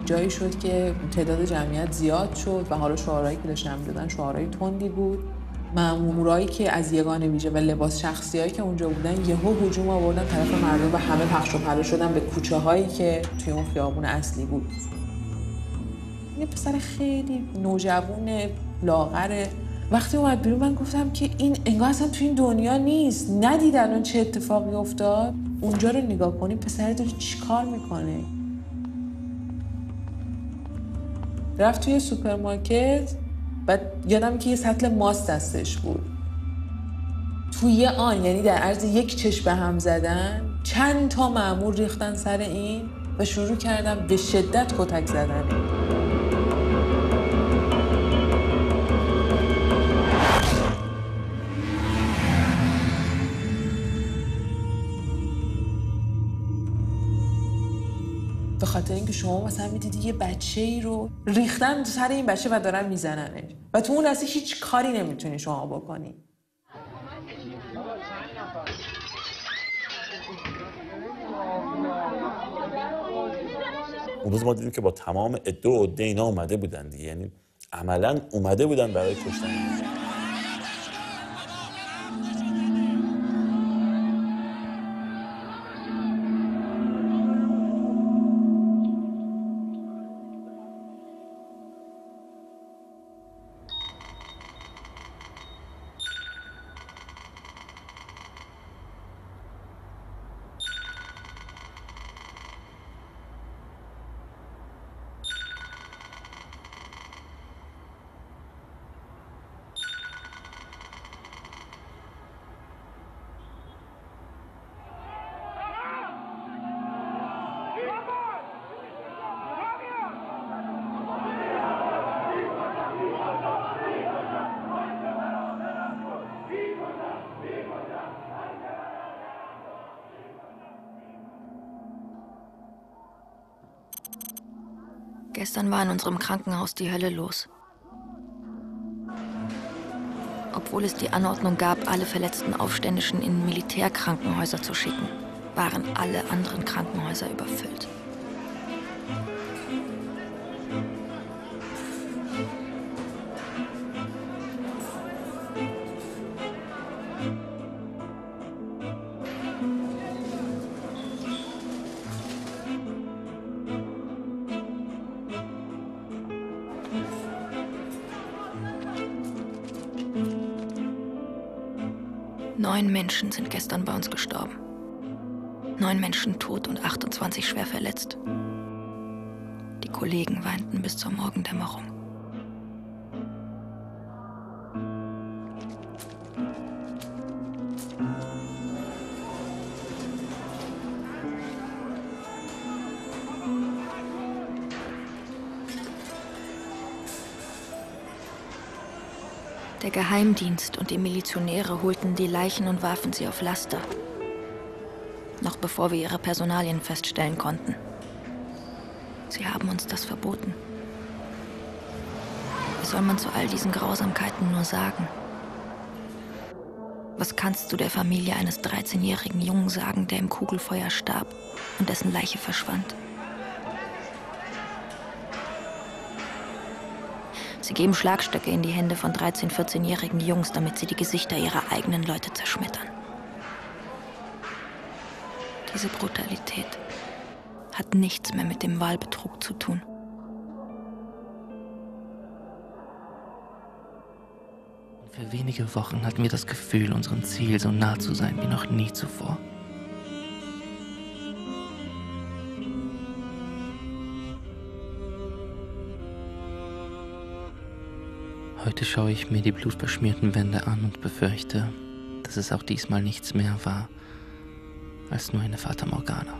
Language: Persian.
جایی شد که تعداد جمعیت زیاد شد و حالا شعارهایی که داشتن می‌دادن شعارهای تندی بود. مامورایی که از یگان ویژه و لباس شخصیایی که اونجا بودن یهو هجوم آوردن طرف مردم و همه پخش و پلا شدن به کوچه هایی که توی اون خیابون اصلی بود. یه پسر خیلی نوجوان لاغره. وقتی اومد بیرون من گفتم که این انگار اصلا توی این دنیا نیست. ندید الان چه اتفاقی افتاد؟ اونجا رو نگاه کنی پسر داره چیکار میکنه؟ رفت توی سوپرمارکت بعد یادم که یه سطل ماست دستش بود. توی آن یعنی در عرض یک چشم به هم زدن چند تا مأمور ریختن سر این و شروع کردن به شدت کتک زدن. به خاطر اینکه شما مثلا میدیدی یه بچه‌ای رو ریختن سر این بچه و دارن میزننش و تو اون لحظه هیچ کاری نمیتونی شما بکنی. اون روز ما دیدیم که با تمام عده و عده اینا اومده بودن دیگه، یعنی عملاً اومده بودن برای کشتن. Gestern war in unserem Krankenhaus die Hölle los. Obwohl es die Anordnung gab, alle verletzten Aufständischen in Militärkrankenhäuser zu schicken, waren alle anderen Krankenhäuser überfüllt. Neun Menschen sind gestern bei uns gestorben. 9 Menschen tot und 28 schwer verletzt. Die Kollegen weinten bis zur Morgendämmerung. Der Geheimdienst und die Milizionäre holten die Leichen und warfen sie auf Laster. Noch bevor wir ihre Personalien feststellen konnten. Sie haben uns das verboten. Was soll man zu all diesen Grausamkeiten nur sagen? Was kannst du der Familie eines 13-jährigen Jungen sagen, der im Kugelfeuer starb und dessen Leiche verschwand? Sie geben Schlagstöcke in die Hände von 13-, 14-jährigen Jungs, damit sie die Gesichter ihrer eigenen Leute zerschmettern. Diese Brutalität hat nichts mehr mit dem Wahlbetrug zu tun. Für wenige Wochen hatten wir das Gefühl, unserem Ziel so nah zu sein wie noch nie zuvor. Heute schaue ich mir die blutverschmierten Wände an und befürchte, dass es auch diesmal nichts mehr war als nur eine Fata Morgana.